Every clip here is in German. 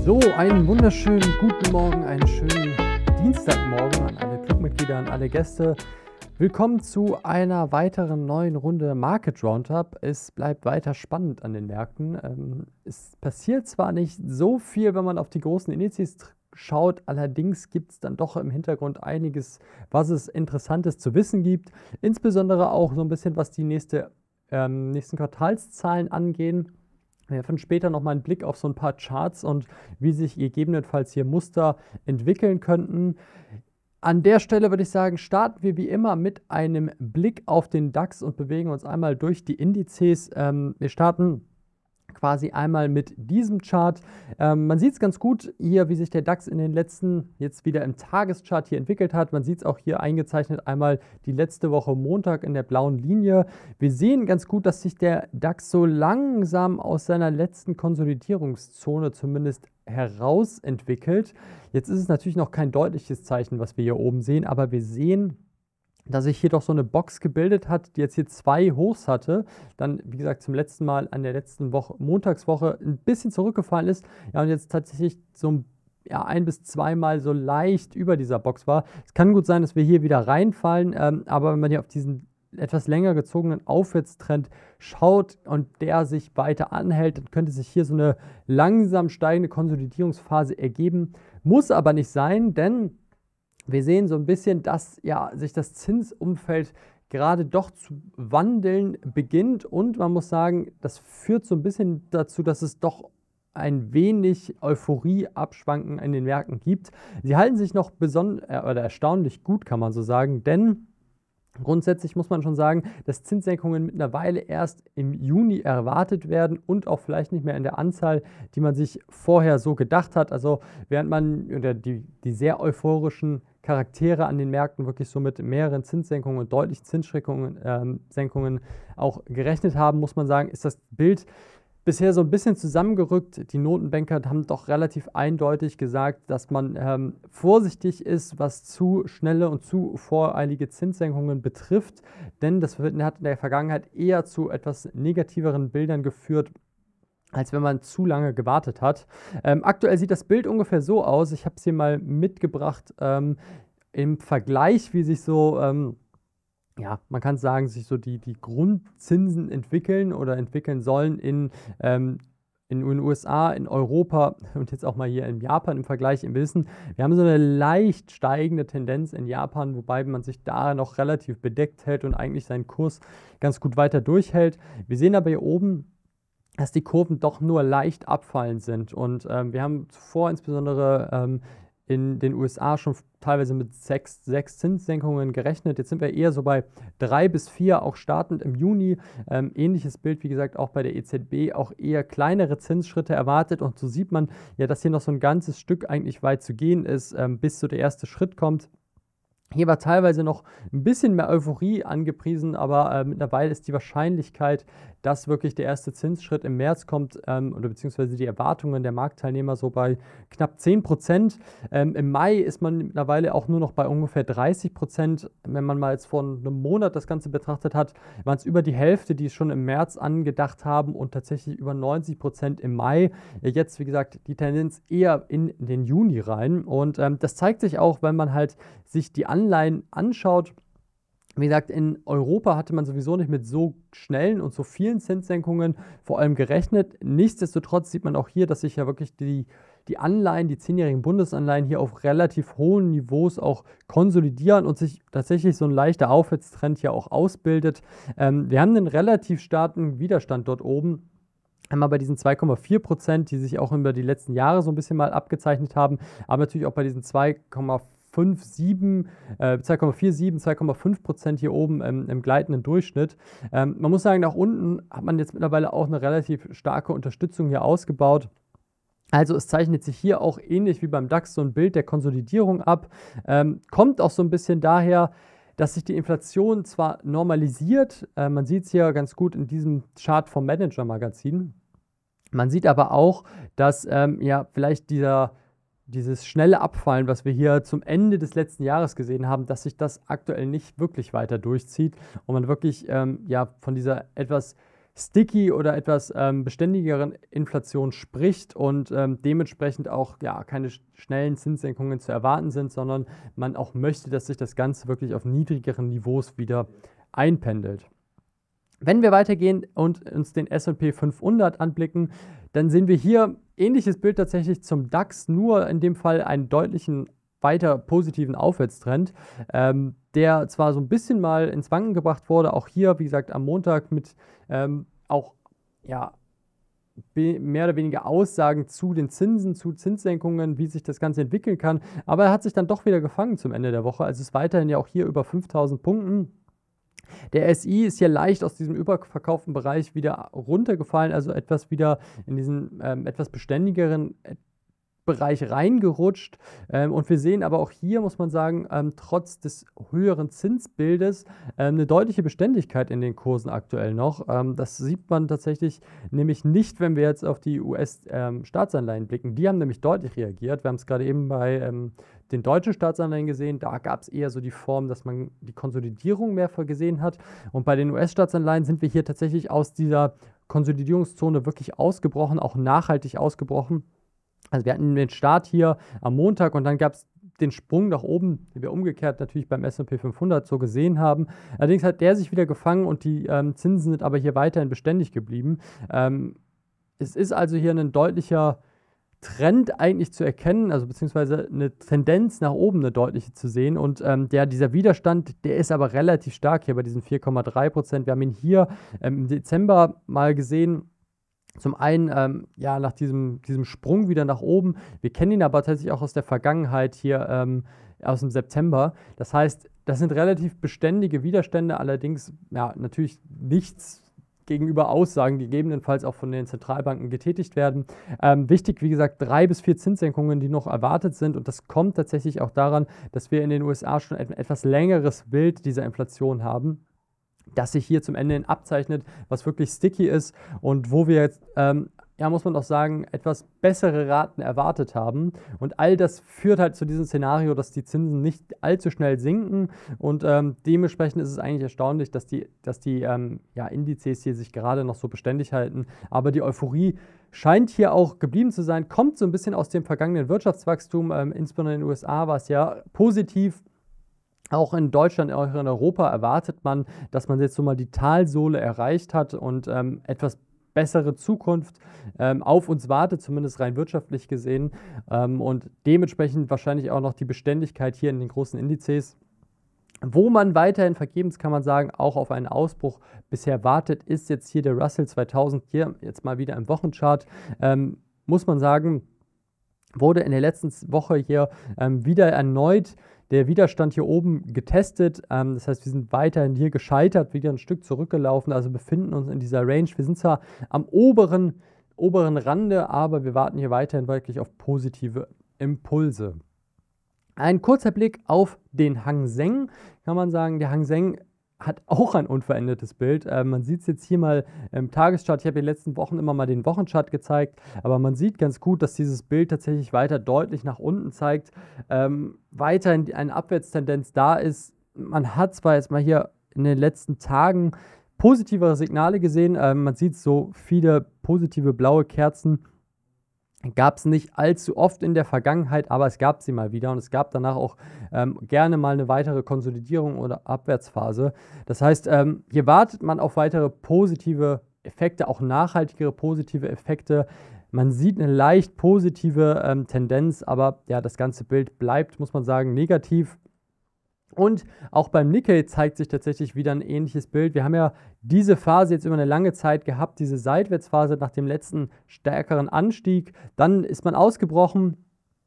So, einen wunderschönen guten Morgen, einen schönen Dienstagmorgen an alle Clubmitglieder, an alle Gäste. Willkommen zu einer weiteren neuen Runde Market Roundup. Es bleibt weiter spannend an den Märkten. Es passiert zwar nicht so viel, wenn man auf die großen Indizes schaut, allerdings gibt es dann doch im Hintergrund einiges, was es Interessantes zu wissen gibt. Insbesondere auch so ein bisschen, was die nächsten Quartalszahlen angehen. Wir werfen später nochmal einen Blick auf so ein paar Charts und wie sich gegebenenfalls hier Muster entwickeln könnten. An der Stelle würde ich sagen, starten wir wie immer mit einem Blick auf den DAX und bewegen uns einmal durch die Indizes. Wir starten quasi einmal mit diesem Chart. Man sieht es ganz gut hier, wie sich der DAX in den letzten, jetzt wieder im Tageschart hier entwickelt hat. Man sieht es auch hier eingezeichnet, einmal die letzte Woche Montag in der blauen Linie. Wir sehen ganz gut, dass sich der DAX so langsam aus seiner letzten Konsolidierungszone zumindest herausentwickelt. Jetzt ist es natürlich noch kein deutliches Zeichen, was wir hier oben sehen, aber wir sehen, dass sich hier doch so eine Box gebildet hat, die jetzt hier zwei Hochs hatte, dann, wie gesagt, zum letzten Mal an der letzten Woche, Montagswoche, ein bisschen zurückgefallen ist, ja, und jetzt tatsächlich so ein bis zweimal so leicht über dieser Box war. Es kann gut sein, dass wir hier wieder reinfallen, aber wenn man hier auf diesen etwas länger gezogenen Aufwärtstrend schaut und der sich weiter anhält, dann könnte sich hier so eine langsam steigende Konsolidierungsphase ergeben. Muss aber nicht sein, denn wir sehen so ein bisschen, dass ja, sich das Zinsumfeld gerade doch zu wandeln beginnt und man muss sagen, das führt so ein bisschen dazu, dass es doch ein wenig Euphorie-Abschwanken in den Märkten gibt. Sie halten sich noch oder erstaunlich gut, kann man so sagen, denn grundsätzlich muss man schon sagen, dass Zinssenkungen mittlerweile erst im Juni erwartet werden und auch vielleicht nicht mehr in der Anzahl, die man sich vorher so gedacht hat. Also während man oder die sehr euphorischen Charaktere an den Märkten wirklich so mit mehreren Zinssenkungen und deutlichen Zinssenkungen auch gerechnet haben, muss man sagen, ist das Bild bisher so ein bisschen zusammengerückt. Die Notenbanker haben doch relativ eindeutig gesagt, dass man vorsichtig ist, was zu schnelle und zu voreilige Zinssenkungen betrifft, denn das hat in der Vergangenheit eher zu etwas negativeren Bildern geführt, als wenn man zu lange gewartet hat. Aktuell sieht das Bild ungefähr so aus. Ich habe es hier mal mitgebracht im Vergleich, wie sich so ja, man kann sagen, sich so die Grundzinsen entwickeln oder entwickeln sollen in den USA, in Europa und jetzt auch mal hier in Japan im Vergleich im Wissen. Wir haben so eine leicht steigende Tendenz in Japan, wobei man sich da noch relativ bedeckt hält und eigentlich seinen Kurs ganz gut weiter durchhält. Wir sehen aber hier oben, dass die Kurven doch nur leicht abfallend sind und wir haben zuvor insbesondere in den USA schon teilweise mit sechs Zinssenkungen gerechnet. Jetzt sind wir eher so bei 3 bis 4, auch startend im Juni. Ähnliches Bild, wie gesagt, auch bei der EZB, auch eher kleinere Zinsschritte erwartet. Und so sieht man ja, dass hier noch so ein ganzes Stück eigentlich weit zu gehen ist, bis so der erste Schritt kommt. Hier war teilweise noch ein bisschen mehr Euphorie angepriesen, aber mittlerweile ist die Wahrscheinlichkeit, dass wirklich der erste Zinsschritt im März kommt, oder beziehungsweise die Erwartungen der Marktteilnehmer so bei knapp 10%. Im Mai ist man mittlerweile auch nur noch bei ungefähr 30%. Wenn man mal jetzt vor einem Monat das Ganze betrachtet hat, waren es über die Hälfte, die es schon im März angedacht haben und tatsächlich über 90% im Mai. Jetzt, wie gesagt, die Tendenz eher in den Juni rein und das zeigt sich auch, wenn man halt sich die Anleihen anschaut. Wie gesagt, in Europa hatte man sowieso nicht mit so schnellen und so vielen Zinssenkungen vor allem gerechnet. Nichtsdestotrotz sieht man auch hier, dass sich ja wirklich die Anleihen, die 10-jährigen Bundesanleihen hier auf relativ hohen Niveaus auch konsolidieren und sich tatsächlich so ein leichter Aufwärtstrend hier auch ausbildet. Wir haben einen relativ starken Widerstand dort oben. Einmal bei diesen 2,4%, die sich auch über die letzten Jahre so ein bisschen mal abgezeichnet haben, aber natürlich auch bei diesen 2,47, 2,5% hier oben im gleitenden Durchschnitt. Man muss sagen, nach unten hat man jetzt mittlerweile auch eine relativ starke Unterstützung hier ausgebaut. Also es zeichnet sich hier auch ähnlich wie beim DAX so ein Bild der Konsolidierung ab. Kommt auch so ein bisschen daher, dass sich die Inflation zwar normalisiert, man sieht es hier ganz gut in diesem Chart vom Manager-Magazin. Man sieht aber auch, dass ja vielleicht dieses schnelle Abfallen, was wir hier zum Ende des letzten Jahres gesehen haben, dass sich das aktuell nicht wirklich weiter durchzieht und man wirklich ja, von dieser etwas sticky oder etwas beständigeren Inflation spricht und dementsprechend auch ja, keine schnellen Zinssenkungen zu erwarten sind, sondern man auch möchte, dass sich das Ganze wirklich auf niedrigeren Niveaus wieder einpendelt. Wenn wir weitergehen und uns den S&P 500 anblicken, dann sehen wir hier ähnliches Bild tatsächlich zum DAX, nur in dem Fall einen deutlichen weiter positiven Aufwärtstrend, der zwar so ein bisschen mal ins Wanken gebracht wurde, auch hier, wie gesagt, am Montag mit auch ja, mehr oder weniger Aussagen zu den Zinsen, zu Zinssenkungen, wie sich das Ganze entwickeln kann, aber er hat sich dann doch wieder gefangen zum Ende der Woche, also ist weiterhin ja auch hier über 5.000 Punkten. Der SI ist hier leicht aus diesem überverkauften Bereich wieder runtergefallen, also etwas wieder in diesen etwas beständigeren Bereich reingerutscht. Und wir sehen aber auch hier, muss man sagen, trotz des höheren Zinsbildes eine deutliche Beständigkeit in den Kursen aktuell noch. Das sieht man tatsächlich nämlich nicht, wenn wir jetzt auf die US-Staatsanleihen blicken. Die haben nämlich deutlich reagiert. Wir haben es gerade eben bei den deutschen Staatsanleihen gesehen. Da gab es eher so die Form, dass man die Konsolidierung mehr gesehen hat. Und bei den US-Staatsanleihen sind wir hier tatsächlich aus dieser Konsolidierungszone wirklich ausgebrochen, auch nachhaltig ausgebrochen. Also wir hatten den Start hier am Montag und dann gab es den Sprung nach oben, den wir umgekehrt natürlich beim S&P 500 so gesehen haben. Allerdings hat der sich wieder gefangen und die Zinsen sind aber hier weiterhin beständig geblieben. Es ist also hier ein deutlicher Trend eigentlich zu erkennen, also beziehungsweise eine Tendenz nach oben, eine deutliche zu sehen. Und dieser Widerstand, der ist aber relativ stark hier bei diesen 4,3%. Wir haben ihn hier im Dezember mal gesehen. Zum einen, ja, nach diesem Sprung wieder nach oben. Wir kennen ihn aber tatsächlich auch aus der Vergangenheit hier aus dem September. Das heißt, das sind relativ beständige Widerstände, allerdings ja, natürlich nichts gegenüber Aussagen, die gegebenenfalls auch von den Zentralbanken getätigt werden. Wichtig, wie gesagt, 3 bis 4 Zinssenkungen, die noch erwartet sind. Und das kommt tatsächlich auch daran, dass wir in den USA schon ein etwas längeres Bild dieser Inflation haben, das sich hier zum Ende hin abzeichnet, was wirklich sticky ist und wo wir jetzt, ja, muss man auch sagen, etwas bessere Raten erwartet haben. Und all das führt halt zu diesem Szenario, dass die Zinsen nicht allzu schnell sinken und dementsprechend ist es eigentlich erstaunlich, dass die ja, Indizes hier sich gerade noch so beständig halten. Aber die Euphorie scheint hier auch geblieben zu sein, kommt so ein bisschen aus dem vergangenen Wirtschaftswachstum, insbesondere in den USA war es ja positiv. Auch in Deutschland, auch in Europa erwartet man, dass man jetzt so mal die Talsohle erreicht hat und etwas bessere Zukunft auf uns wartet, zumindest rein wirtschaftlich gesehen. Und dementsprechend wahrscheinlich auch noch die Beständigkeit hier in den großen Indizes. Wo man weiterhin vergebens, kann man sagen, auch auf einen Ausbruch bisher wartet, ist jetzt hier der Russell 2000, hier jetzt mal wieder im Wochenchart. Muss man sagen, wurde in der letzten Woche hier wieder erneut der Widerstand hier oben getestet. Das heißt, wir sind weiterhin hier gescheitert, wieder ein Stück zurückgelaufen, also befinden uns in dieser Range. Wir sind zwar am oberen Rande, aber wir warten hier weiterhin wirklich auf positive Impulse. Ein kurzer Blick auf den Hang Seng, kann man sagen, der Hang Seng hat auch ein unverändertes Bild. Man sieht es jetzt hier mal im Tageschart. Ich habe in den letzten Wochen immer mal den Wochenchart gezeigt, aber man sieht ganz gut, dass dieses Bild tatsächlich weiter deutlich nach unten zeigt. Weiterhin eine Abwärtstendenz da ist. Man hat zwar jetzt mal hier in den letzten Tagen positivere Signale gesehen. Man sieht so viele positive blaue Kerzen. Gab es nicht allzu oft in der Vergangenheit, aber es gab sie mal wieder und es gab danach auch gerne mal eine weitere Konsolidierung oder Abwärtsphase. Das heißt, hier wartet man auf weitere positive Effekte, auch nachhaltigere positive Effekte. Man sieht eine leicht positive Tendenz, aber ja, das ganze Bild bleibt, muss man sagen, negativ. Und auch beim Nikkei zeigt sich tatsächlich wieder ein ähnliches Bild. Wir haben ja diese Phase jetzt über eine lange Zeit gehabt, diese Seitwärtsphase nach dem letzten stärkeren Anstieg. Dann ist man ausgebrochen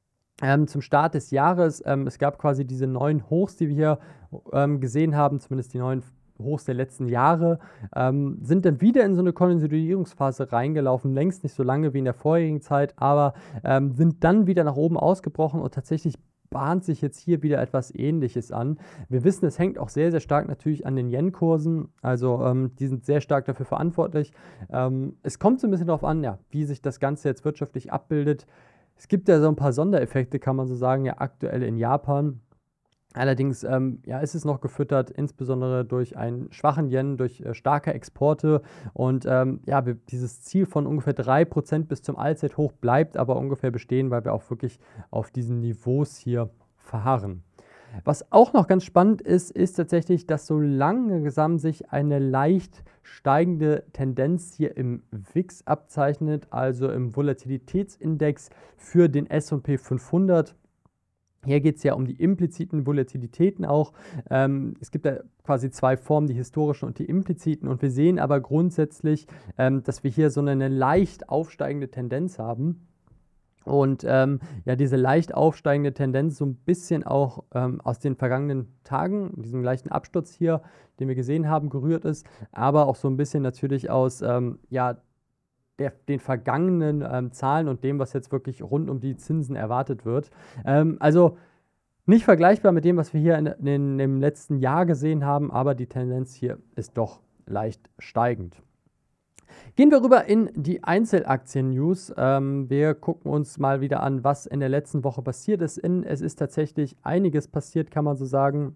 zum Start des Jahres. Es gab quasi diese neuen Hochs, die wir hier gesehen haben, zumindest die neuen Hochs der letzten Jahre, sind dann wieder in so eine Konsolidierungsphase reingelaufen, längst nicht so lange wie in der vorherigen Zeit, aber sind dann wieder nach oben ausgebrochen und tatsächlich bahnt sich jetzt hier wieder etwas Ähnliches an. Wir wissen, es hängt auch sehr, sehr stark natürlich an den Yen-Kursen, also die sind sehr stark dafür verantwortlich. Es kommt so ein bisschen darauf an, ja, wie sich das Ganze jetzt wirtschaftlich abbildet. Es gibt ja so ein paar Sondereffekte, kann man so sagen, ja aktuell in Japan. Allerdings ja, ist es noch gefüttert, insbesondere durch einen schwachen Yen, durch starke Exporte. Und ja, dieses Ziel von ungefähr 3% bis zum Allzeithoch bleibt aber ungefähr bestehen, weil wir auch wirklich auf diesen Niveaus hier verharren. Was auch noch ganz spannend ist, ist tatsächlich, dass so langsam sich eine leicht steigende Tendenz hier im WIX abzeichnet, also im Volatilitätsindex für den S&P 500. Hier geht es ja um die impliziten Volatilitäten auch. Es gibt da quasi zwei Formen, die historischen und die impliziten. Und wir sehen aber grundsätzlich, dass wir hier so eine leicht aufsteigende Tendenz haben. Und ja, diese leicht aufsteigende Tendenz so ein bisschen auch aus den vergangenen Tagen, diesem leichten Absturz hier, den wir gesehen haben, gerührt ist, aber auch so ein bisschen natürlich aus ja, den vergangenen Zahlen und dem, was jetzt wirklich rund um die Zinsen erwartet wird. Also nicht vergleichbar mit dem, was wir hier im letzten Jahr gesehen haben, aber die Tendenz hier ist doch leicht steigend. Gehen wir rüber in die Einzelaktien-News. Wir gucken uns mal wieder an, was in der letzten Woche passiert ist. Es ist tatsächlich einiges passiert, kann man so sagen.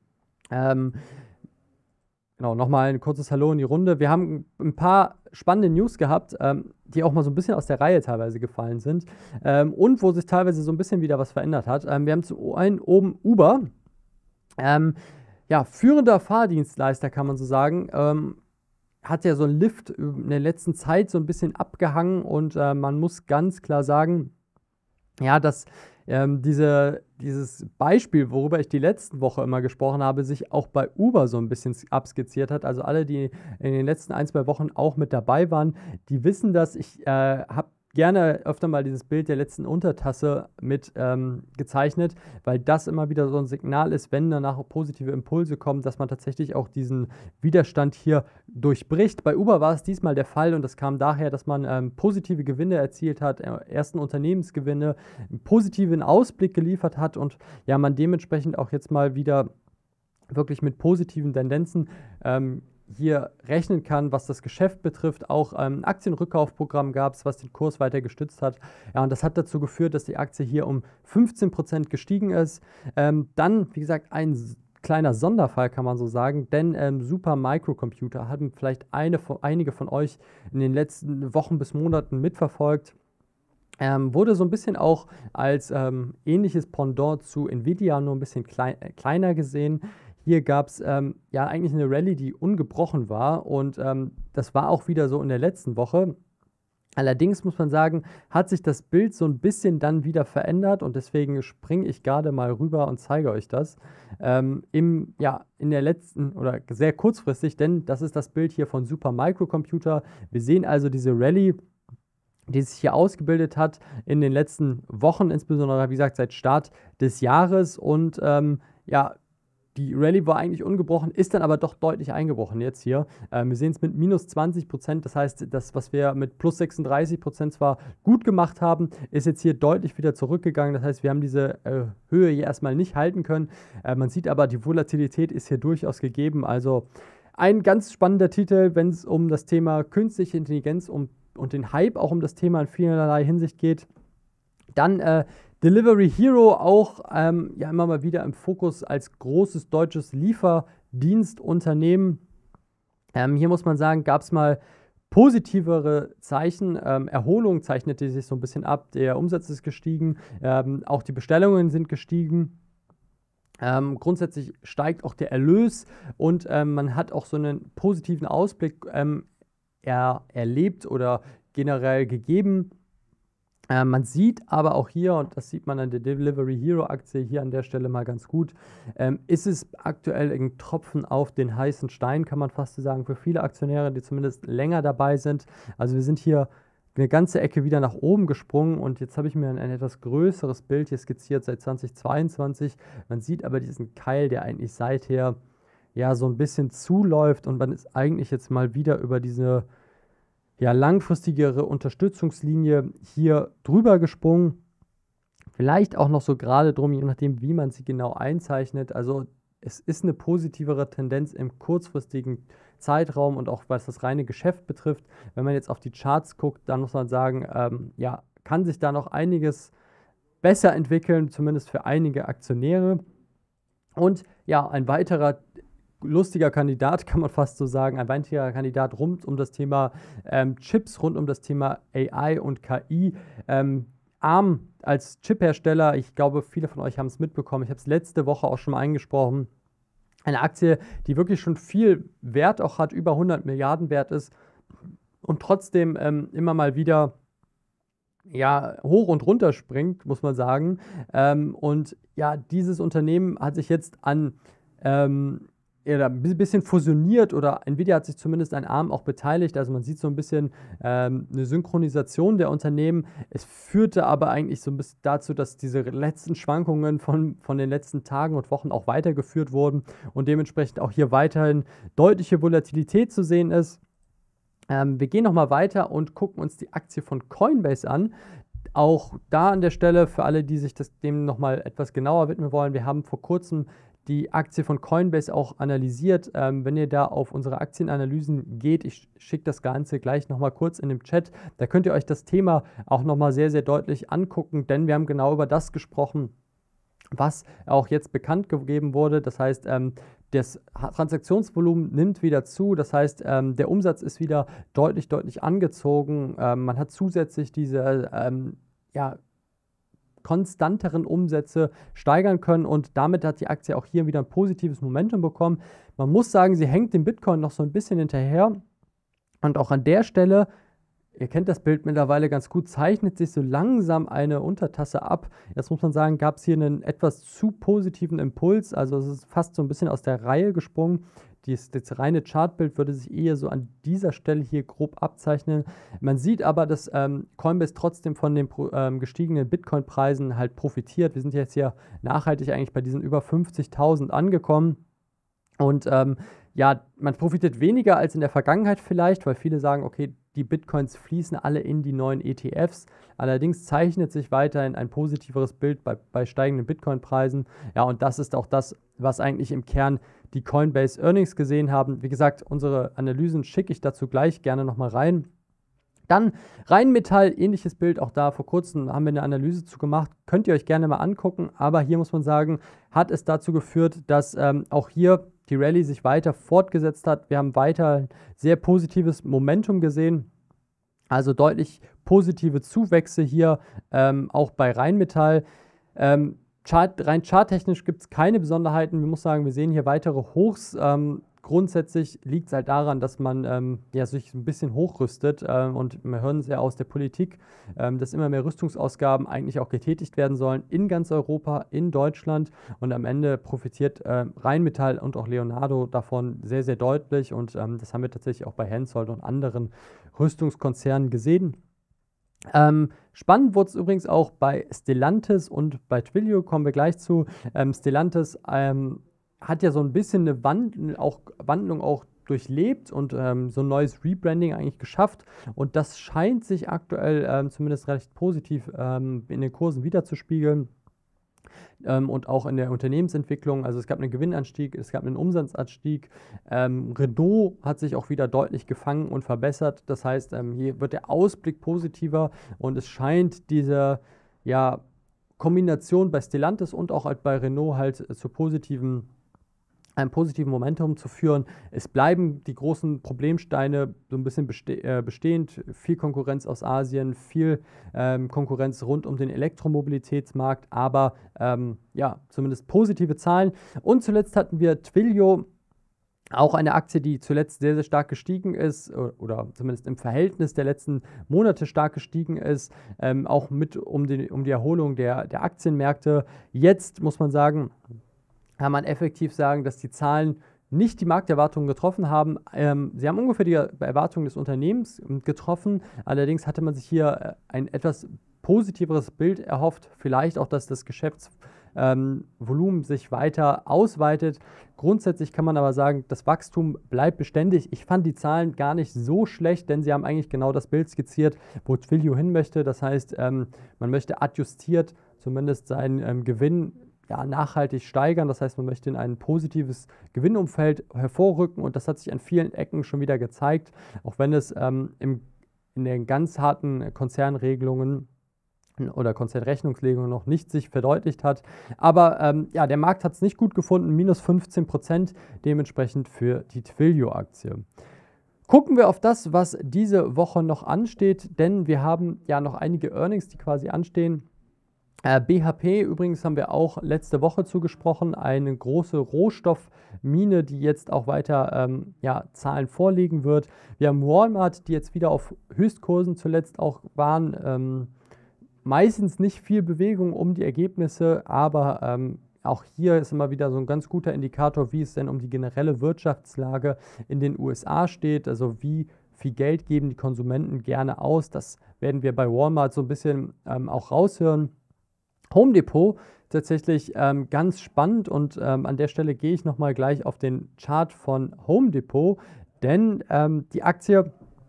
Genau, nochmal ein kurzes Hallo in die Runde. Wir haben ein paar spannende News gehabt, die auch mal so ein bisschen aus der Reihe teilweise gefallen sind und wo sich teilweise so ein bisschen wieder was verändert hat. Wir haben zu einen oben Uber, ja, führender Fahrdienstleister, kann man so sagen. Hat ja so ein Lift in der letzten Zeit so ein bisschen abgehangen und man muss ganz klar sagen, ja, dass dieses Beispiel, worüber ich die letzten Woche immer gesprochen habe, sich auch bei Uber so ein bisschen abskizziert hat. Also alle, die in den letzten 1, 2 Wochen auch mit dabei waren, die wissen das. Ich habe gerne öfter mal dieses Bild der letzten Untertasse mit gezeichnet, weil das immer wieder so ein Signal ist, wenn danach auch positive Impulse kommen, dass man tatsächlich auch diesen Widerstand hier durchbricht. Bei Uber war es diesmal der Fall und das kam daher, dass man positive Gewinne erzielt hat, ersten Unternehmensgewinne, einen positiven Ausblick geliefert hat und ja, man dementsprechend auch jetzt mal wieder wirklich mit positiven Tendenzen hier rechnen kann, was das Geschäft betrifft. Auch ein Aktienrückkaufprogramm gab es, was den Kurs weiter gestützt hat. Ja, und das hat dazu geführt, dass die Aktie hier um 15% gestiegen ist. Dann, wie gesagt, ein kleiner Sonderfall, kann man so sagen, denn Super Microcomputer hatten vielleicht einige von euch in den letzten Wochen bis Monaten mitverfolgt. Wurde so ein bisschen auch als ähnliches Pendant zu Nvidia, nur ein bisschen kleiner gesehen. Hier gab es ja eigentlich eine Rallye, die ungebrochen war und das war auch wieder so in der letzten Woche. Allerdings muss man sagen, hat sich das Bild so ein bisschen dann wieder verändert und deswegen springe ich gerade mal rüber und zeige euch das. Ja, in der letzten oder sehr kurzfristig, denn das ist das Bild hier von Super Microcomputer. Wir sehen also diese Rallye, die sich hier ausgebildet hat in den letzten Wochen, insbesondere, wie gesagt, seit Start des Jahres und ja, die Rallye war eigentlich ungebrochen, ist dann aber doch deutlich eingebrochen jetzt hier. Wir sehen es mit minus 20%, das heißt, das, was wir mit plus 36% zwar gut gemacht haben, ist jetzt hier deutlich wieder zurückgegangen. Das heißt, wir haben diese Höhe hier erstmal nicht halten können. Man sieht aber, die Volatilität ist hier durchaus gegeben. Also ein ganz spannender Titel, wenn es um das Thema künstliche Intelligenz und den Hype auch um das Thema in vielerlei Hinsicht geht. Dann Delivery Hero auch ja immer mal wieder im Fokus als großes deutsches Lieferdienstunternehmen. Hier muss man sagen, gab es mal positivere Zeichen. Erholung zeichnete sich so ein bisschen ab. Der Umsatz ist gestiegen, auch die Bestellungen sind gestiegen. Grundsätzlich steigt auch der Erlös und man hat auch so einen positiven Ausblick erlebt oder generell gegeben. Man sieht aber auch hier, und das sieht man an der Delivery Hero Aktie hier an der Stelle mal ganz gut, ist es aktuell ein Tropfen auf den heißen Stein, kann man fast so sagen, für viele Aktionäre, die zumindest länger dabei sind. Also wir sind hier eine ganze Ecke wieder nach oben gesprungen und jetzt habe ich mir ein etwas größeres Bild hier skizziert seit 2022. Man sieht aber diesen Keil, der eigentlich seither ja so ein bisschen zuläuft und man ist eigentlich jetzt mal wieder über diese ja, langfristigere Unterstützungslinie hier drüber gesprungen. Vielleicht auch noch so gerade drum, je nachdem, wie man sie genau einzeichnet. Also es ist eine positivere Tendenz im kurzfristigen Zeitraum und auch was das reine Geschäft betrifft. Wenn man jetzt auf die Charts guckt, dann muss man sagen, ja, kann sich da noch einiges besser entwickeln, zumindest für einige Aktionäre. Und ja, ein weiterer lustiger Kandidat, kann man fast so sagen, ein weiterer Kandidat rund um das Thema Chips, rund um das Thema AI und KI. ARM als Chiphersteller, ich glaube, viele von euch haben es mitbekommen, ich habe es letzte Woche auch schon mal angesprochen, eine Aktie, die wirklich schon viel Wert auch hat, über 100 Milliarden wert ist und trotzdem immer mal wieder ja, hoch und runter springt, muss man sagen. Und ja, dieses Unternehmen hat sich jetzt ja, ein bisschen fusioniert oder Nvidia hat sich zumindest an ARM auch beteiligt. Also man sieht so ein bisschen eine Synchronisation der Unternehmen. Es führte aber eigentlich so ein bisschen dazu, dass diese letzten Schwankungen von den letzten Tagen und Wochen auch weitergeführt wurden und dementsprechend auch hier weiterhin deutliche Volatilität zu sehen ist. Wir gehen nochmal weiter und gucken uns die Aktie von Coinbase an. Auch da an der Stelle für alle, die sich dem nochmal etwas genauer widmen wollen, wir haben vor kurzem die Aktie von Coinbase auch analysiert. Wenn ihr da auf unsere Aktienanalysen geht, ich schicke das Ganze gleich nochmal kurz in dem Chat, da könnt ihr euch das Thema auch nochmal sehr, sehr deutlich angucken, denn wir haben genau über das gesprochen, was auch jetzt bekannt gegeben wurde. Das heißt, das Transaktionsvolumen nimmt wieder zu, das heißt, der Umsatz ist wieder deutlich, deutlich angezogen. Man hat zusätzlich diese ja, konstanteren Umsätze steigern können und damit hat die Aktie auch hier wieder ein positives Momentum bekommen. Man muss sagen, sie hängt dem Bitcoin noch so ein bisschen hinterher und auch an der Stelle, ihr kennt das Bild mittlerweile ganz gut, zeichnet sich so langsam eine Untertasse ab. Jetzt muss man sagen, gab es hier einen etwas zu positiven Impuls, also es ist fast so ein bisschen aus der Reihe gesprungen. Das reine Chartbild würde sich eher so an dieser Stelle hier grob abzeichnen. Man sieht aber, dass Coinbase trotzdem von den gestiegenen Bitcoin-Preisen halt profitiert. Wir sind jetzt hier nachhaltig eigentlich bei diesen über 50.000 angekommen. Und ja, man profitiert weniger als in der Vergangenheit vielleicht, weil viele sagen, okay, die Bitcoins fließen alle in die neuen ETFs. Allerdings zeichnet sich weiterhin ein positiveres Bild bei steigenden Bitcoin-Preisen. Ja, und das ist auch das, was eigentlich im Kern die Coinbase Earnings gesehen haben. Wie gesagt, unsere Analysen schicke ich dazu gleich gerne nochmal rein. Dann Rheinmetall, ähnliches Bild, auch da vor kurzem haben wir eine Analyse zu gemacht, könnt ihr euch gerne mal angucken, aber hier muss man sagen, hat es dazu geführt, dass auch hier die Rallye sich weiter fortgesetzt hat. Wir haben weiter ein sehr positives Momentum gesehen, also deutlich positive Zuwächse hier, auch bei Rheinmetall. Rein charttechnisch gibt es keine Besonderheiten. Wir muss sagen, wir sehen hier weitere Hochs. Grundsätzlich liegt es halt daran, dass man ja, sich ein bisschen hochrüstet und wir hören es ja aus der Politik, dass immer mehr Rüstungsausgaben eigentlich auch getätigt werden sollen in ganz Europa, in Deutschland und am Ende profitiert Rheinmetall und auch Leonardo davon sehr, sehr deutlich und das haben wir tatsächlich auch bei Hensoldt und anderen Rüstungskonzernen gesehen. Spannend wurde es übrigens auch bei Stellantis und bei Twilio, kommen wir gleich zu. Stellantis hat ja so ein bisschen eine Wandlung auch durchlebt und so ein neues Rebranding eigentlich geschafft. Und das scheint sich aktuell zumindest recht positiv in den Kursen wiederzuspiegeln. Und auch in der Unternehmensentwicklung. Also es gab einen Gewinnanstieg, es gab einen Umsatzanstieg. Renault hat sich auch wieder deutlich gefangen und verbessert. Das heißt, hier wird der Ausblick positiver und es scheint diese ja, Kombination bei Stellantis und auch halt bei Renault halt zu einem positiven Momentum zu führen. Es bleiben die großen Problemsteine so ein bisschen bestehend. Viel Konkurrenz aus Asien, viel Konkurrenz rund um den Elektromobilitätsmarkt, aber ja, zumindest positive Zahlen. Und zuletzt hatten wir Twilio, auch eine Aktie, die zuletzt sehr, sehr stark gestiegen ist oder zumindest im Verhältnis der letzten Monate stark gestiegen ist, auch mit um die Erholung der Aktienmärkte. Jetzt muss man sagen, kann man effektiv sagen, dass die Zahlen nicht die Markterwartungen getroffen haben. Sie haben ungefähr die Erwartungen des Unternehmens getroffen. Allerdings hatte man sich hier ein etwas positiveres Bild erhofft. Vielleicht auch, dass das Geschäftsvolumen sich weiter ausweitet. Grundsätzlich kann man aber sagen, das Wachstum bleibt beständig. Ich fand die Zahlen gar nicht so schlecht, denn sie haben eigentlich genau das Bild skizziert, wo Twilio hin möchte. Das heißt, man möchte adjustiert zumindest seinen Gewinn ja, nachhaltig steigern. Das heißt, man möchte in ein positives Gewinnumfeld hervorrücken und das hat sich an vielen Ecken schon wieder gezeigt, auch wenn es in den ganz harten Konzernregelungen oder Konzernrechnungslegung noch nicht sich verdeutlicht hat. Aber ja, der Markt hat es nicht gut gefunden, minus 15% dementsprechend für die Twilio-Aktie. Gucken wir auf das, was diese Woche noch ansteht, denn wir haben ja noch einige Earnings, die quasi anstehen. BHP übrigens haben wir auch letzte Woche zugesprochen, eine große Rohstoffmine, die jetzt auch weiter ja, Zahlen vorlegen wird. Wir haben Walmart, die jetzt wieder auf Höchstkursen zuletzt auch waren. Meistens nicht viel Bewegung um die Ergebnisse, aber auch hier ist immer wieder so ein ganz guter Indikator, wie es denn um die generelle Wirtschaftslage in den USA steht. Also wie viel Geld geben die Konsumenten gerne aus. Das werden wir bei Walmart so ein bisschen auch raushören. Home Depot tatsächlich ganz spannend und an der Stelle gehe ich nochmal gleich auf den Chart von Home Depot, denn die Aktie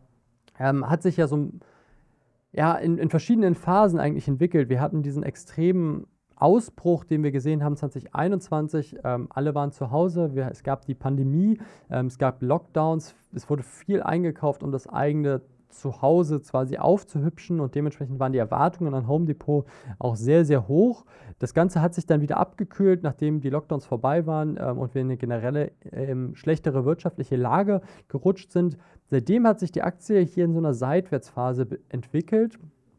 hat sich ja so ja, in verschiedenen Phasen eigentlich entwickelt. Wir hatten diesen extremen Ausbruch, den wir gesehen haben 2021. Alle waren zu Hause, es gab die Pandemie, es gab Lockdowns, es wurde viel eingekauft, um das eigene Zuhause quasi aufzuhübschen und dementsprechend waren die Erwartungen an Home Depot auch sehr, sehr hoch. Das Ganze hat sich dann wieder abgekühlt, nachdem die Lockdowns vorbei waren und wir in eine generelle schlechtere wirtschaftliche Lage gerutscht sind. Seitdem hat sich die Aktie hier in so einer Seitwärtsphase entwickelt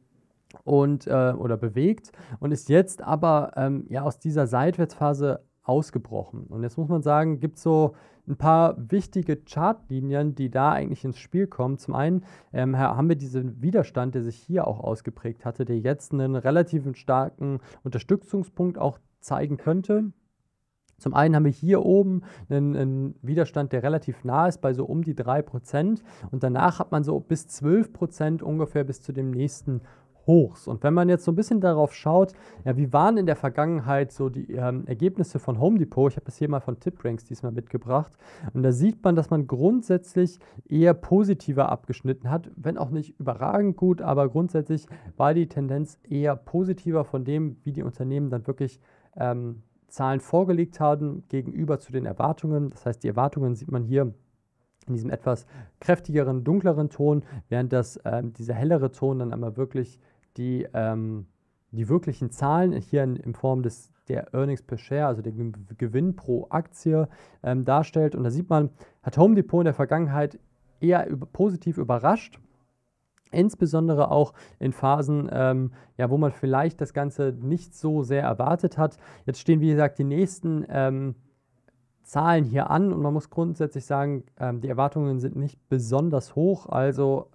und, oder bewegt und ist jetzt aber ja, aus dieser Seitwärtsphase ausgebrochen. Und jetzt muss man sagen, gibt es so ein paar wichtige Chartlinien, die da eigentlich ins Spiel kommen. Zum einen haben wir diesen Widerstand, der sich hier auch ausgeprägt hatte, der jetzt einen relativ starken Unterstützungspunkt auch zeigen könnte. Zum einen haben wir hier oben einen Widerstand, der relativ nah ist, bei so um die 3%. Und danach hat man so bis 12% ungefähr bis zu dem nächsten Hochs. Und wenn man jetzt so ein bisschen darauf schaut, ja, wie waren in der Vergangenheit so die Ergebnisse von Home Depot? Ich habe das hier mal von TipRanks diesmal mitgebracht. Und da sieht man, dass man grundsätzlich eher positiver abgeschnitten hat, wenn auch nicht überragend gut, aber grundsätzlich war die Tendenz eher positiver von dem, wie die Unternehmen dann wirklich Zahlen vorgelegt haben gegenüber zu den Erwartungen. Das heißt, die Erwartungen sieht man hier in diesem etwas kräftigeren, dunkleren Ton, während dieser hellere Ton dann aber wirklich die wirklichen Zahlen hier in Form der Earnings per Share, also der Gewinn pro Aktie darstellt. Und da sieht man, hat Home Depot in der Vergangenheit eher positiv überrascht, insbesondere auch in Phasen, ja, wo man vielleicht das Ganze nicht so sehr erwartet hat. Jetzt stehen, wie gesagt, die nächsten Zahlen hier an und man muss grundsätzlich sagen, die Erwartungen sind nicht besonders hoch. Also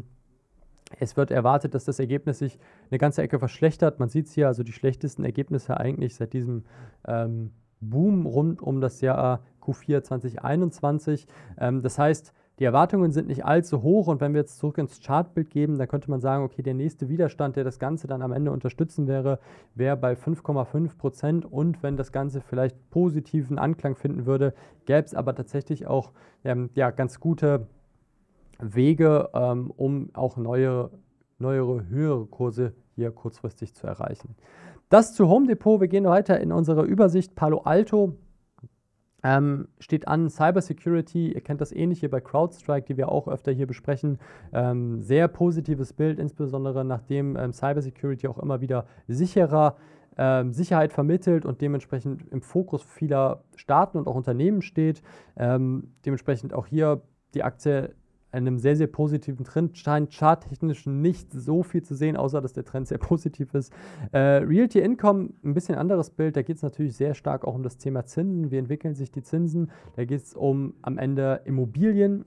es wird erwartet, dass das Ergebnis sich eine ganze Ecke verschlechtert. Man sieht es hier, also die schlechtesten Ergebnisse eigentlich seit diesem Boom rund um das Jahr Q4 2021. Das heißt, die Erwartungen sind nicht allzu hoch und wenn wir jetzt zurück ins Chartbild geben, dann könnte man sagen, okay, der nächste Widerstand, der das Ganze dann am Ende unterstützen wäre bei 5,5% und wenn das Ganze vielleicht positiven Anklang finden würde, gäbe es aber tatsächlich auch ja, ganz gute Wege, um auch neuere, höhere Kurse hier kurzfristig zu erreichen. Das zu Home Depot. Wir gehen weiter in unsere Übersicht. Palo Alto steht an, Cybersecurity, ihr kennt das ähnliche bei CrowdStrike, die wir auch öfter hier besprechen. Sehr positives Bild, insbesondere nachdem Cybersecurity auch immer wieder Sicherheit vermittelt und dementsprechend im Fokus vieler Staaten und auch Unternehmen steht. Dementsprechend auch hier die Aktie einem sehr, sehr positiven Trend, scheint charttechnisch nicht so viel zu sehen, außer dass der Trend sehr positiv ist. Realty Income, ein bisschen anderes Bild, da geht es natürlich sehr stark auch um das Thema Zinsen. Wie entwickeln sich die Zinsen? Da geht es um am Ende Immobilien,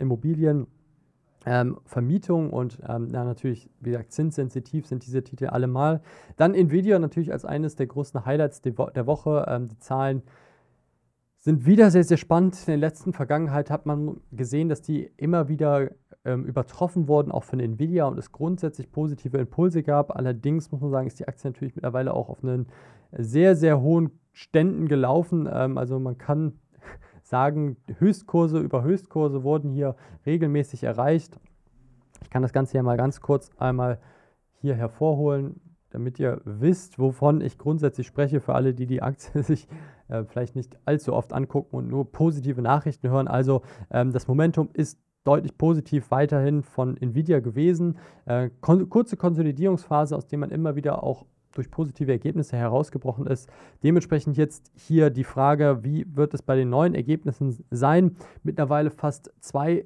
Vermietung und natürlich, wie gesagt, zinssensitiv sind diese Titel allemal. Dann Nvidia natürlich als eines der größten Highlights der Woche. Die Zahlen sind wieder sehr, sehr spannend. In der letzten Vergangenheit hat man gesehen, dass die immer wieder übertroffen wurden, auch von Nvidia und es grundsätzlich positive Impulse gab. Allerdings muss man sagen, ist die Aktie natürlich mittlerweile auch auf einen sehr, sehr hohen Ständen gelaufen. Also man kann sagen, Höchstkurse über Höchstkurse wurden hier regelmäßig erreicht. Ich kann das Ganze ja mal ganz kurz einmal hier hervorholen, damit ihr wisst, wovon ich grundsätzlich spreche, für alle, die die Aktie sich vielleicht nicht allzu oft angucken und nur positive Nachrichten hören. Also das Momentum ist deutlich positiv weiterhin von Nvidia gewesen. Kurze Konsolidierungsphase, aus der man immer wieder auch durch positive Ergebnisse herausgebrochen ist. Dementsprechend jetzt hier die Frage, wie wird es bei den neuen Ergebnissen sein? Mittlerweile fast 2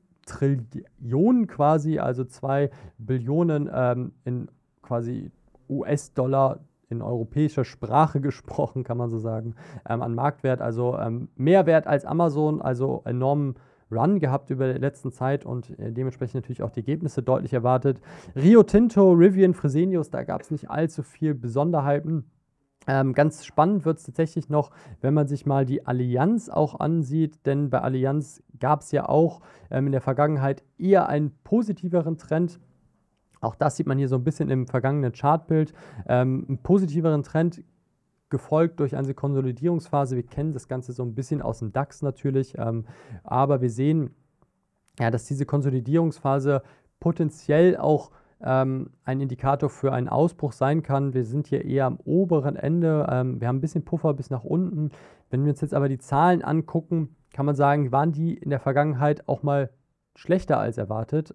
Trillionen quasi, also 2 Billionen in quasi US-Dollar in europäischer Sprache gesprochen, kann man so sagen, an Marktwert, also mehr wert als Amazon, also enormen Run gehabt über die letzten Zeit und dementsprechend natürlich auch die Ergebnisse deutlich erwartet. Rio Tinto, Rivian, Fresenius, da gab es nicht allzu viel Besonderheiten. Ganz spannend wird es tatsächlich noch, wenn man sich mal die Allianz auch ansieht, denn bei Allianz gab es ja auch in der Vergangenheit eher einen positiveren Trend. Auch das sieht man hier so ein bisschen im vergangenen Chartbild. Einen positiveren Trend gefolgt durch eine Konsolidierungsphase. Wir kennen das Ganze so ein bisschen aus dem DAX natürlich, aber wir sehen, ja, dass diese Konsolidierungsphase potenziell auch ein Indikator für einen Ausbruch sein kann. Wir sind hier eher am oberen Ende. Wir haben ein bisschen Puffer bis nach unten. Wenn wir uns jetzt aber die Zahlen angucken, kann man sagen, waren die in der Vergangenheit auch mal schlechter als erwartet.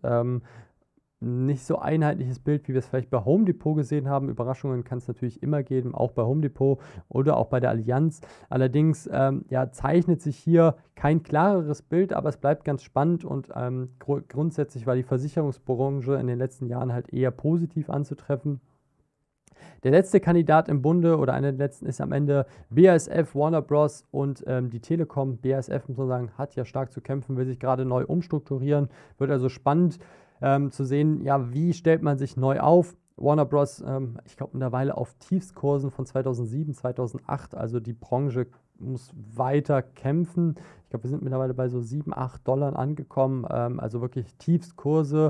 Nicht so einheitliches Bild, wie wir es vielleicht bei Home Depot gesehen haben. Überraschungen kann es natürlich immer geben, auch bei Home Depot oder auch bei der Allianz. Allerdings ja, zeichnet sich hier kein klareres Bild, aber es bleibt ganz spannend und grundsätzlich war die Versicherungsbranche in den letzten Jahren halt eher positiv anzutreffen. Der letzte Kandidat im Bunde oder einer der letzten ist am Ende BASF, Warner Bros. Und die Telekom. BASF, muss man sagen, hat ja stark zu kämpfen, will sich gerade neu umstrukturieren, wird also spannend zu sehen, ja, wie stellt man sich neu auf. Warner Bros., ich glaube mittlerweile auf Tiefstkursen von 2007, 2008, also die Branche muss weiter kämpfen. Ich glaube, wir sind mittlerweile bei so 7, 8 Dollar angekommen, also wirklich Tiefstkurse.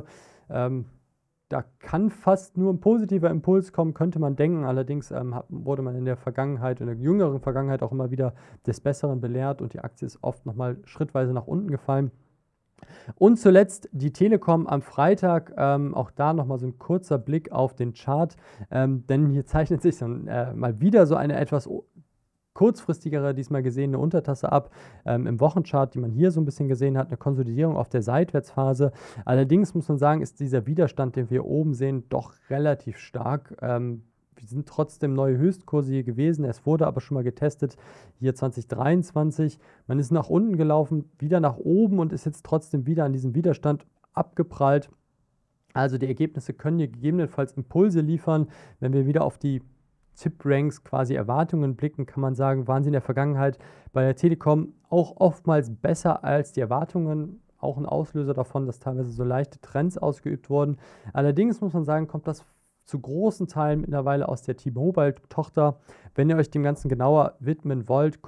Da kann fast nur ein positiver Impuls kommen, könnte man denken. Allerdings wurde man in der Vergangenheit, in der jüngeren Vergangenheit auch immer wieder des Besseren belehrt und die Aktie ist oft nochmal schrittweise nach unten gefallen. Und zuletzt die Telekom am Freitag, auch da nochmal so ein kurzer Blick auf den Chart, denn hier zeichnet sich dann mal wieder so eine etwas kurzfristigere, diesmal gesehene Untertasse ab im Wochenchart, die man hier so ein bisschen gesehen hat, eine Konsolidierung auf der Seitwärtsphase. Allerdings muss man sagen, ist dieser Widerstand, den wir oben sehen, doch relativ stark. Wir sind trotzdem neue Höchstkurse hier gewesen. Es wurde aber schon mal getestet, hier 2023. Man ist nach unten gelaufen, wieder nach oben und ist jetzt trotzdem wieder an diesem Widerstand abgeprallt. Also die Ergebnisse können hier gegebenenfalls Impulse liefern. Wenn wir wieder auf die Tip-Ranks quasi Erwartungen blicken, kann man sagen, waren sie in der Vergangenheit bei der Telekom auch oftmals besser als die Erwartungen. Auch ein Auslöser davon, dass teilweise so leichte Trends ausgeübt wurden. Allerdings muss man sagen, kommt das zu großen Teilen mittlerweile aus der T-Mobile-Tochter. Wenn ihr euch dem Ganzen genauer widmen wollt,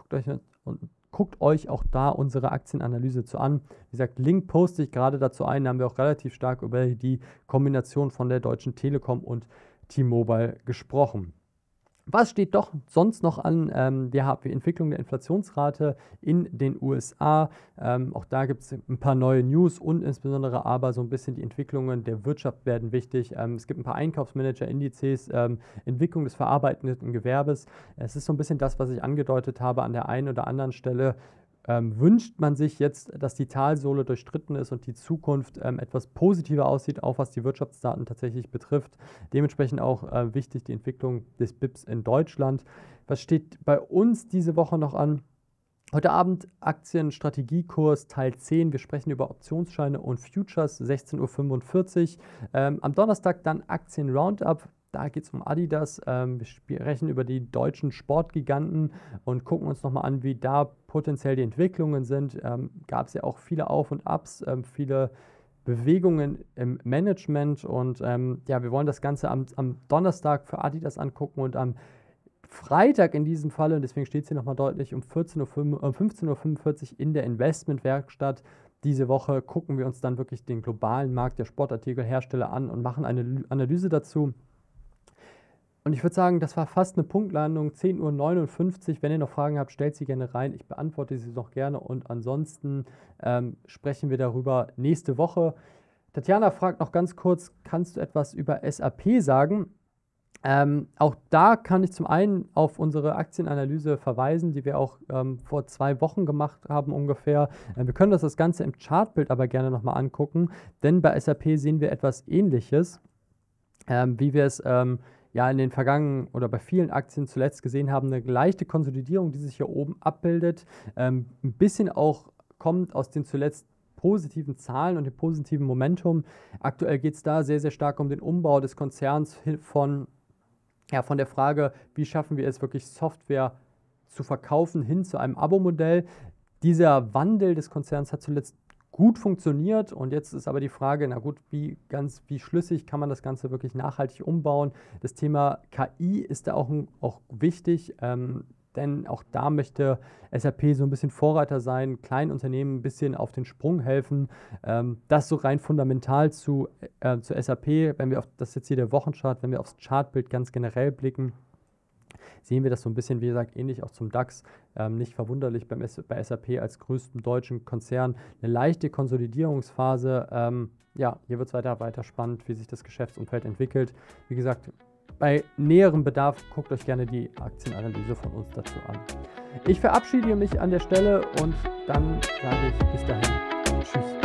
guckt euch auch da unsere Aktienanalyse zu an. Wie gesagt, Link poste ich gerade dazu ein. Da haben wir auch relativ stark über die Kombination von der Deutschen Telekom und T-Mobile gesprochen. Was steht doch sonst noch an? Wir haben die Entwicklung der Inflationsrate in den USA. Auch da gibt es ein paar neue News und insbesondere aber so ein bisschen die Entwicklungen der Wirtschaft werden wichtig. Es gibt ein paar Einkaufsmanager-Indizes, Entwicklung des verarbeitenden Gewerbes. Es ist so ein bisschen das, was ich angedeutet habe an der einen oder anderen Stelle. Wünscht man sich jetzt, dass die Talsohle durchstritten ist und die Zukunft etwas positiver aussieht, auch was die Wirtschaftsdaten tatsächlich betrifft. Dementsprechend auch wichtig die Entwicklung des BIPs in Deutschland. Was steht bei uns diese Woche noch an? Heute Abend Aktienstrategiekurs Teil 10. Wir sprechen über Optionsscheine und Futures, 16:45 Uhr. Am Donnerstag dann Aktien-Roundup. Da geht es um Adidas. Wir sprechen über die deutschen Sportgiganten und gucken uns nochmal an, wie da potenziell die Entwicklungen sind. Gab es ja auch viele Auf und Abs, viele Bewegungen im Management und ja, wir wollen das Ganze am Donnerstag für Adidas angucken und am Freitag in diesem Fall, und deswegen steht es hier nochmal deutlich, um 15:45 Uhr in der Investmentwerkstatt. Diese Woche gucken wir uns dann wirklich den globalen Markt der Sportartikelhersteller an und machen eine Analyse dazu. Und ich würde sagen, das war fast eine Punktlandung, 10:59 Uhr. Wenn ihr noch Fragen habt, stellt sie gerne rein. Ich beantworte sie noch gerne und ansonsten sprechen wir darüber nächste Woche. Tatjana fragt noch ganz kurz, kannst du etwas über SAP sagen? Auch da kann ich zum einen auf unsere Aktienanalyse verweisen, die wir auch vor 2 Wochen gemacht haben ungefähr. Wir können uns das Ganze im Chartbild aber gerne nochmal angucken, denn bei SAP sehen wir etwas Ähnliches, wie wir es ja in den vergangenen oder bei vielen Aktien zuletzt gesehen haben, eine leichte Konsolidierung, die sich hier oben abbildet, ein bisschen auch kommt aus den zuletzt positiven Zahlen und dem positiven Momentum. Aktuell geht es da sehr, sehr stark um den Umbau des Konzerns von der Frage, wie schaffen wir es wirklich Software zu verkaufen hin zu einem Abo-Modell. Dieser Wandel des Konzerns hat zuletzt gut funktioniert und jetzt ist aber die Frage, na gut, wie schlüssig kann man das Ganze wirklich nachhaltig umbauen? Das Thema KI ist da auch wichtig, denn auch da möchte SAP so ein bisschen Vorreiter sein, kleinen Unternehmen ein bisschen auf den Sprung helfen. Das so rein fundamental zu SAP, wenn wir auf das jetzt hier der Wochenchart, wenn wir aufs Chartbild ganz generell blicken, sehen wir das so ein bisschen, wie gesagt, ähnlich auch zum DAX. Nicht verwunderlich bei SAP als größtem deutschen Konzern. Eine leichte Konsolidierungsphase. Ja, hier wird es weiter spannend, wie sich das Geschäftsumfeld entwickelt. Wie gesagt, bei näherem Bedarf guckt euch gerne die Aktienanalyse von uns dazu an. Ich verabschiede mich an der Stelle und dann sage ich bis dahin. Tschüss.